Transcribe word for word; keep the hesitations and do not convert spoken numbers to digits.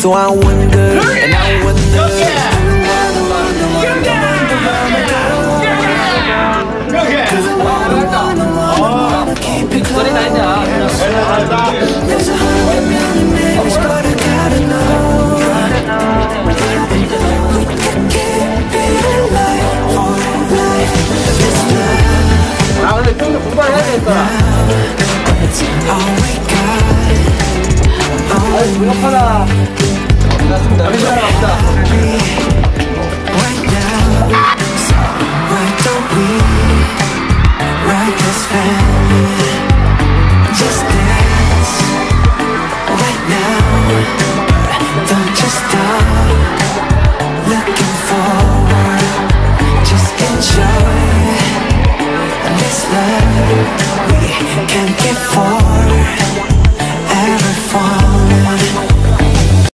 So I wonder, and I wonder. There's a hundred million babies, but I gotta know. We could get better life for life. This love, 아 근데 좀 더 공부해야 되겠다. it's all we got. 아이 무력하다. 맞습니다. Right now, so why don't we write this family?